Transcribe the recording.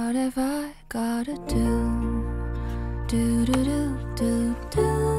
What have I gotta do? Do do do do do.